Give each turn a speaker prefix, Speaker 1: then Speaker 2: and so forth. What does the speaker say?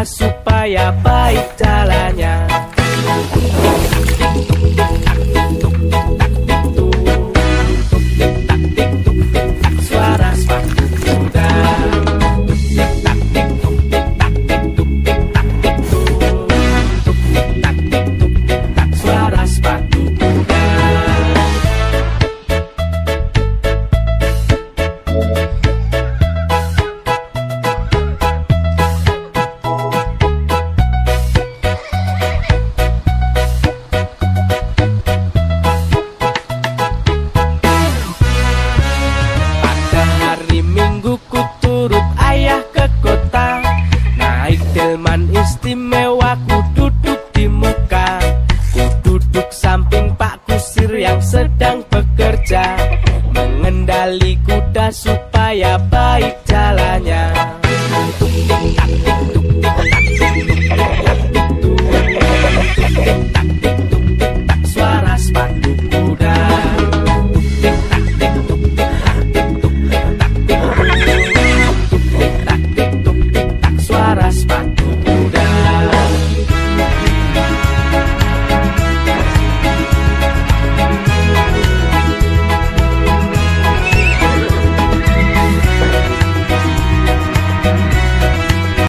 Speaker 1: supaya baik jalannya. Suara sepatu kuda. Suara sepatu kuda. Mingguku turut ayah ke kota, naik delman istimewa, ku duduk di muka. Ku duduk samping Pak Kusir yang sedang bekerja, mengendali kuda supaya baik jalannya. Tuk, tik, tak, tik, tuk, tik, tak, tik, tuk, tik, tuk, tik, tuk, tik,